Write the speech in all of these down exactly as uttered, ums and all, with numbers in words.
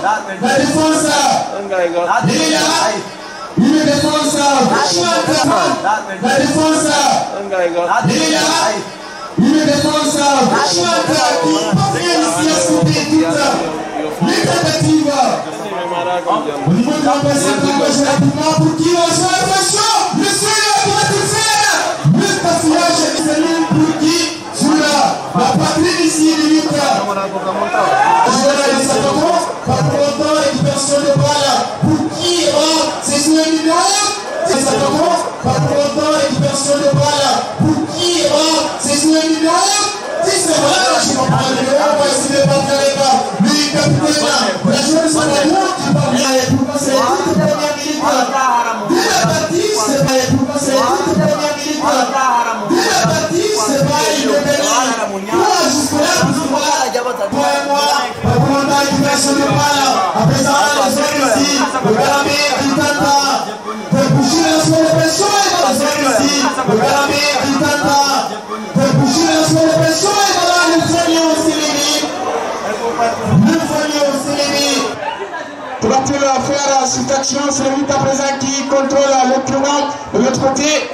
la défense, il est là, il me défense, la défense, il est là, il me défense, qui parvient ici à sauver toutes les tentatives. Au niveau de l'ambassade, j'ai rapidement pour qui on joue la pression, le Seigneur pour la faire, le passage, c'est pour qui sur la patrie ici, limite. Je vais aller ça commence, pas pour longtemps, et personne ne parle. Pour qui c'est sur le numéro, ça commence, pas pour longtemps, et personne ne parle. Pour qui c'est sur le numéro, si c'est vrai, je comprends le numéro, on va essayer de pas faire les pas. Mais le capitaine là, la jeune c'est pas moi qui parle. Pour moi, c'est la toute première minute. Dès la partie, c'est pas pour moi, c'est la toute première minute. Dès la partie, c'est pas une belle. Moi, jusque-là, plus ou moins, toi et moi, pas pour longtemps, et personne ne parle. Après ça, les hommes ici, le galamé, il tata. Pour bouger la soirée de pression, et dans les hommes ici, le galamé, il tata. Pour bouger la soirée de pression, et voilà, le foyer aussi limite. Le foyer aussi limite. Pour attirer l'affaire, cette action, c'est le huit à présent qui contrôle le tournant de l'autre côté.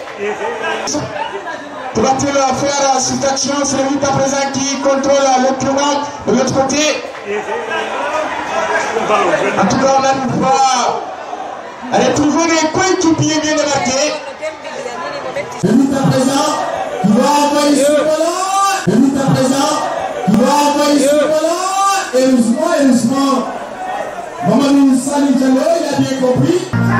Pour attirer l'affaire, cette action, c'est le huit à présent qui contrôle le tournant de l'autre côté. En tout cas, on n'arrive pas à retrouver les coéquipiers bien démarqués. Le huit à présent, qui va envoyer ce ballon. Le huit à présent, qui va envoyer ce ballon. Et doucement, et doucement. Mamadou Sali Diallo, il a bien compris.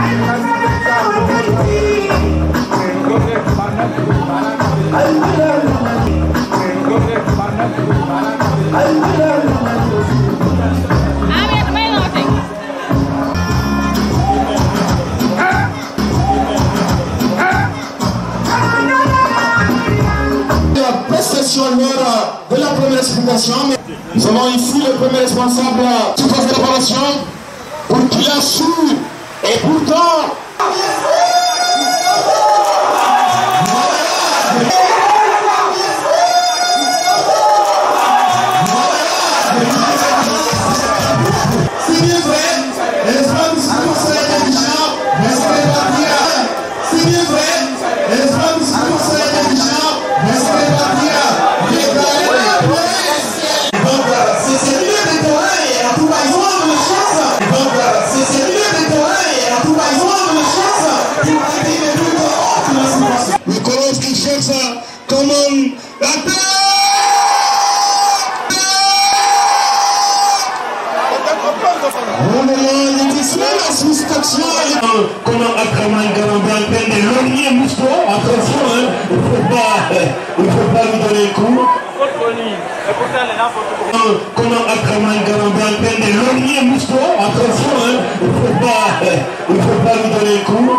La prestation de la première explication. Nous avons ici le premier responsable de toute la préparation pour qu'il assure et pourtant. C'est bien vrai, les femmes qui commencent à être intelligents, mais c'est pas dire. C'est bien vrai, les femmes qui commencent à être intelligents, mais c'est pas dire. Donc, c'est mieux de terrain et à tout bas, ils ont la chance. Donc, c'est mieux de terrain et à tout bas, ils ont la chance. Pour arrêter les trucs hors de la situation. Le Colos qui cherche comment la terre. Comment Akraman Garamba peine de l'ornier Mousto, attention, hein, il ne faut pas, il faut pas lui donner le coup. Comment Akraman Garamba peine de l'ornier Mousto, attention, hein, il ne faut pas, il faut pas lui donner le coup.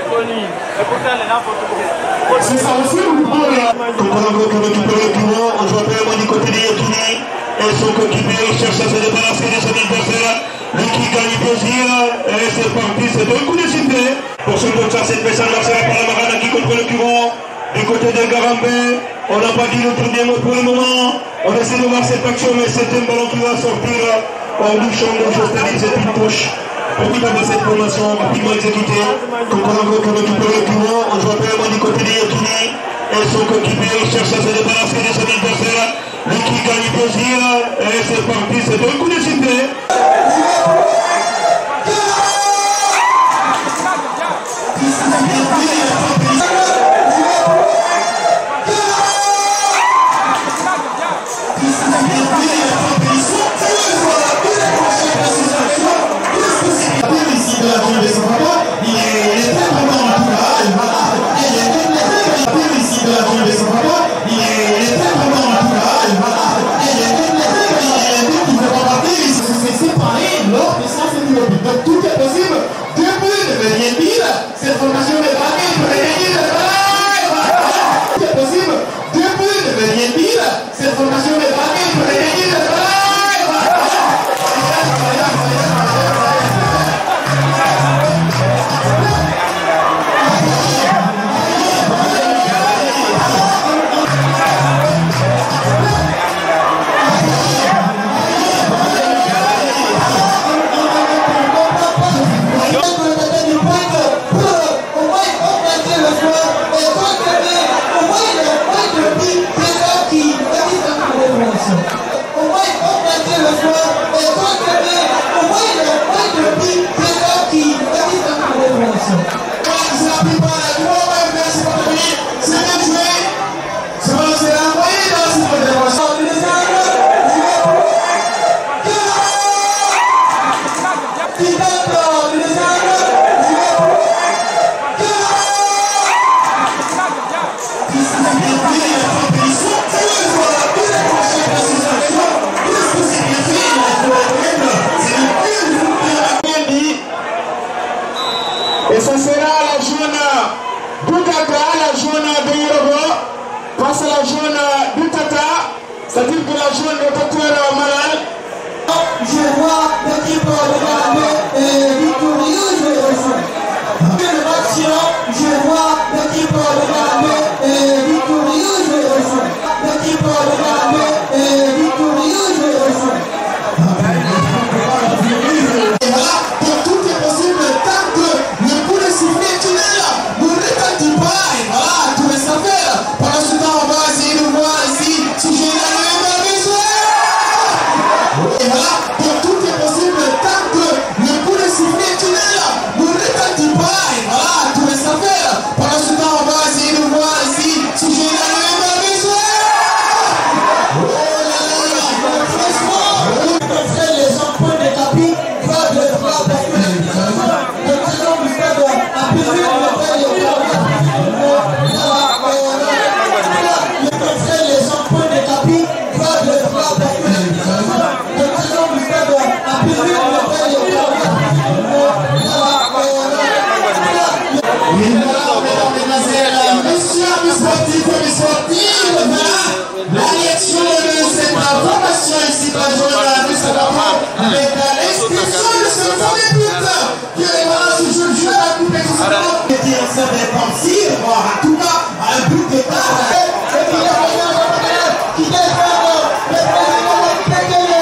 C'est ça aussi ou pas là? Kokolongo qui récupère le bureau, on joue vraiment du côté de Yekini, et son coéquipier cherche à se débarrasser de son adversaire. Lui qui gagne plaisir, et c'est parti, c'est un coup de sifflet. Pour ce match, cette personne lancée par la Marana qui contrôle le courant. Du côté de Garambé, on n'a pas dit le premier mot pour le moment. On essaie de voir cette action, mais c'est un ballon qui va sortir en bouchon de jeu, c'est-à-dire c'est une touche. Petit à cette formation, rapidement exécutée. Kokolongo qui récupère le courant, on joue vraiment du côté de Yekini, et son coéquipier cherche à se débarrasser de son adversaire. Lui qui gagne plaisir, et c'est parti, c'est un coup de sifflet. C'est qui date des années et ça sera la zone d'Outaka, la zone de Yorogo, face à la zone d'Outata, c'est-à-dire que la zone de docteur Malal. Je vois l'équipe de Garabé victorieuse. Le match, je vois l'équipe de Garabé victorieuse. L'équipe de Garabé victorieuse. Et voilà, pour tout est possible tant que le coup de sifflet tunnel ne retentit pas. Et voilà, tout reste à faire. Pendant ce temps, on va essayer de voir ici si j'ai la même besoin. Et voilà, pour tout est possible tant que le coup de sifflet tunnel ne retentit pas. Et voilà, tout reste à faire. Pendant ce temps, on va essayer de voir ici si j'ai la même besoin. Oh là là, franchement, les emprunts des tapis, frappe de frappe, parce que le président du stade a perdu le métal et le les emprunts des tapis, frappe de frappe, parce que le président du stade a perdu le métal et le Messieurs, mes sportifs et mes sportives, voilà la réaction de cette information ici par le journal de Salomon avec l'expression de ce premier but qui est voilà ce jeu de jeu à la coupe excellente. Et dire ça dépend si, en tout cas, un but de part. Et puis il y a un qui défend le président de Pékin,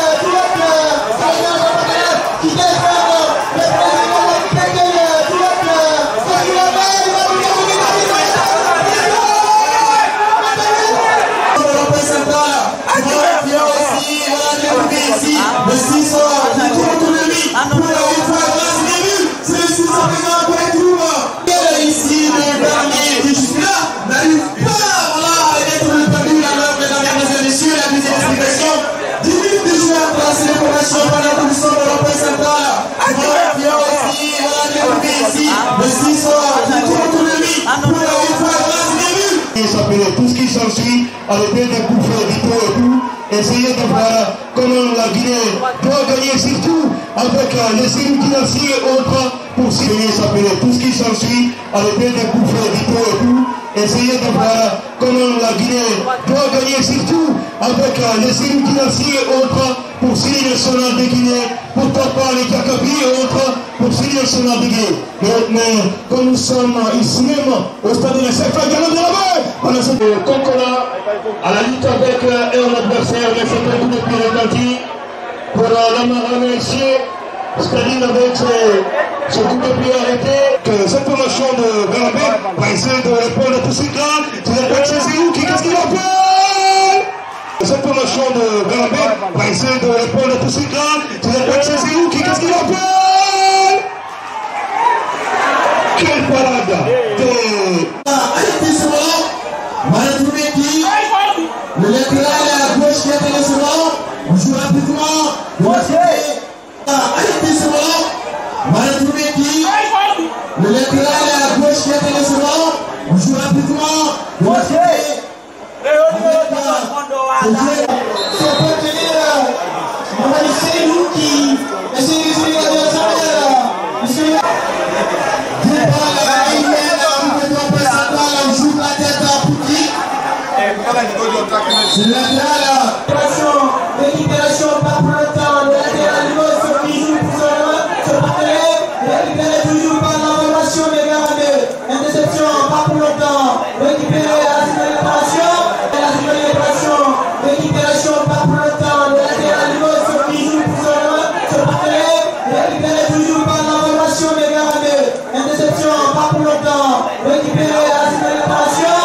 qui défend le président de Pékin, le six soirs, qui tourne autour de lui, pour une fois grâce au début, c'est le six soirs présent pour les trouves. Et ici, le dernier qui juste là, n'arrive pas, voilà, à être le perdu, la meuf, mesdames et messieurs, la deuxième explication. dix minutes de jeu à placer les formations pendant tout le son de l'Empire central. Ici, voilà, ici, le six soirs, qui tourne autour de lui, pour une fois grâce au début. Et ça peut tout ce qui s'ensuit, avec des coups faits, du tout et tout. Essayez de voir comment la Guinée doit gagner, surtout avec les séries financiers et autres pour signer ça peut tout ce qui s'ensuit avec des coups faits, du tout et tout. Essayez de voir comment la Guinée doit gagner, surtout avec les séries financiers et autres pour signer le national de Guinée, pour taper les Kakabi et autres pour signer le national de Guinée. Mais comme nous sommes ici même au stade de la C F A, gagnons de la main pendant ce Concola à la lutte avec un adversaire, mais c'est un coup de pied retenti pour la marane ici, c'est-à-dire avec ce coup de pied arrêté. Que cette formation de Garabé va essayer de répondre à tous ces gars. Tu répètes, c'est où qui qu'est-ce qu'il appelle? Cette formation de Garabé va essayer de répondre à tous ces gars. Tu répètes, c'est où qui qu'est-ce qu'il appelle? Quelle parade de... Le latéral à gauche qui est le second, on joue rapidement, le le latéral à gauche qui est le second, on joue rapidement, le c'est pour tenir, on va laisser nous qui essayez de jouer la deuxième c'est la récupération pas pour le temps, le latéral gauche qui joue pour ce partenaire, récupéré toujours par l'information des Garabé, interception pas pour le temps, récupéré à la seconde réparation, et la seconde réparation, récupération pas pour le temps, le latéral gauche qui joue pour ce partenaire, récupéré toujours par l'information des Garabé, interception pas pour le temps, récupéré à la seconde réparation.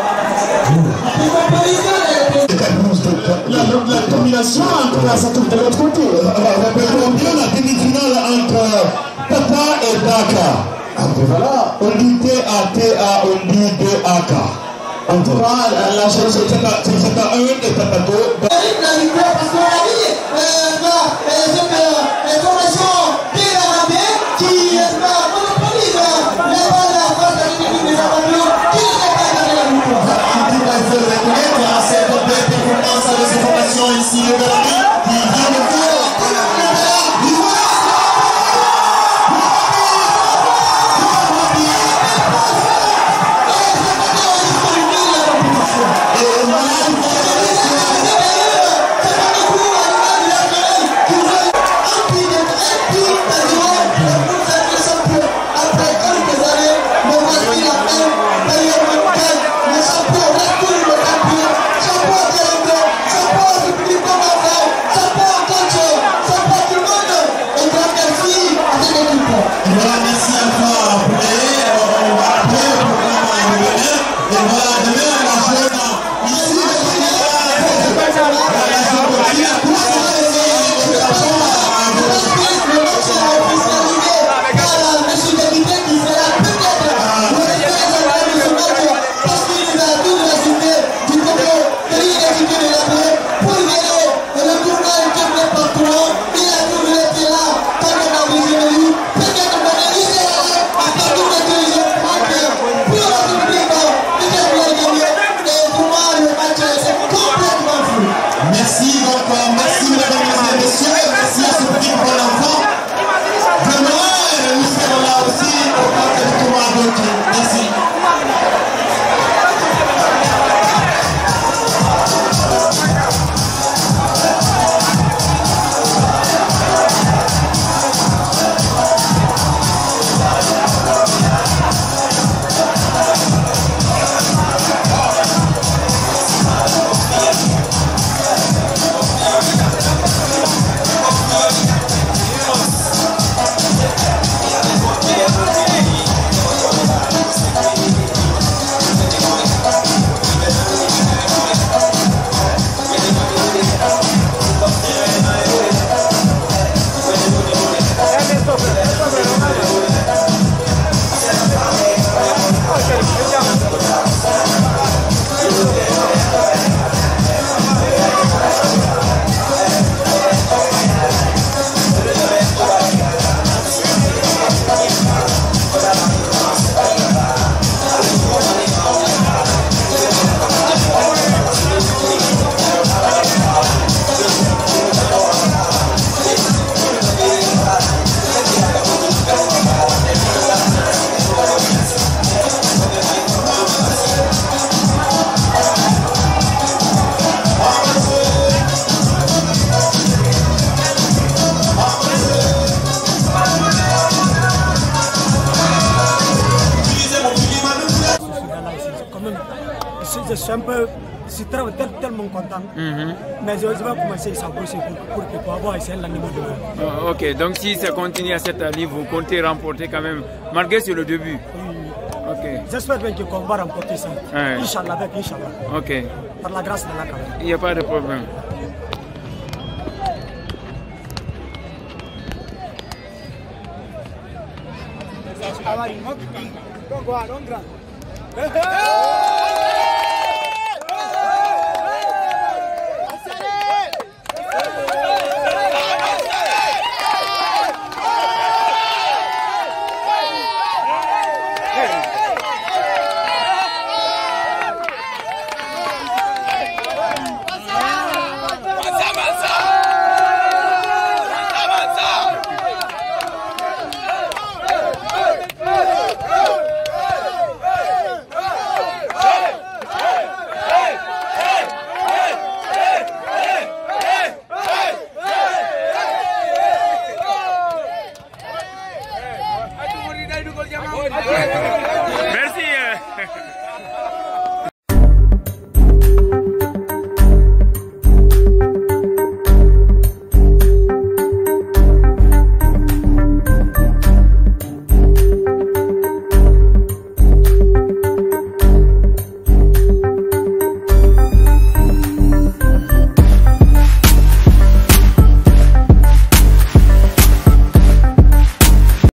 La, la combinaison entre la ça tourne de l'autre côté. Rappelons bien la demi-finale entre Tata et Daka. Après voilà. On dit T A T A, on dit D A K. En tout cas, la chose c'est Tata un et Tata deux. La victoire parce qu'on a dit, euh, non, cette formation qui est suis un peu, je suis très, tellement content. Mm-hmm. Mais je vais commencer à s'approcher pour, pour, pour pouvoir essayer l'année de oh, ok, donc si ça continue à cette année, vous comptez remporter quand même, malgré sur le début. Oui. Ok. J'espère bien qu'on va remporter ça. Ouais. Inch'Allah, avec Inch'Allah. Ok. Par la grâce de la Caméra. Il n'y a pas de problème. Don't go out, don't grab.